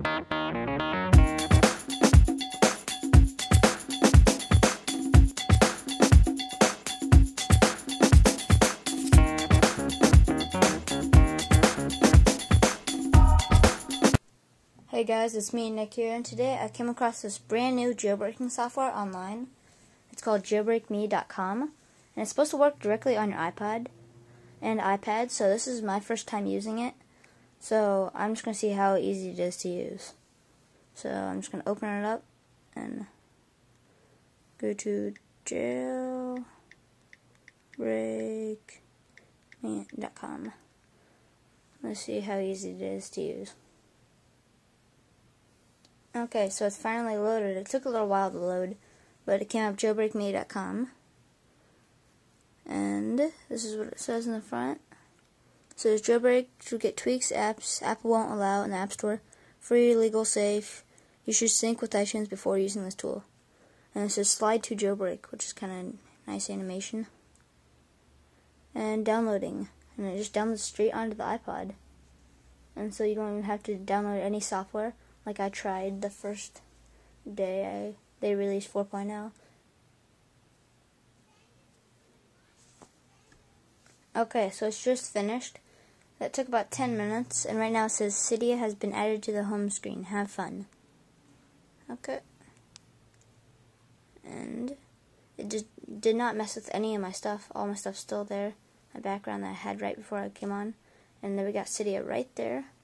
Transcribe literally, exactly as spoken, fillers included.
Hey guys, it's me, Nick here, and today I came across this brand new jailbreaking software online. It's called jailbreak me dot com, and it's supposed to work directly on your iPod and iPad, so this is my first time using it. So I'm just going to see how easy it is to use. So I'm just going to open it up and go to jailbreak me dot com. Let's see how easy it is to use. Okay, so it's finally loaded. It took a little while to load, but it came up jailbreak me dot com. And this is what it says in the front. It says jailbreak to get tweaks, apps Apple won't allow in the App Store. Free, legal, safe. You should sync with iTunes before using this tool. And it says slide to jailbreak, which is kind of nice animation. And downloading. And it just downloads straight onto the iPod. And so you don't even have to download any software. Like I tried the first day I, they released four point oh. Okay, so it's just finished. That took about ten minutes, and right now it says Cydia has been added to the home screen. Have fun. Okay. And it did, did not mess with any of my stuff. All my stuff's still there. My background that I had right before I came on. And then we got Cydia right there.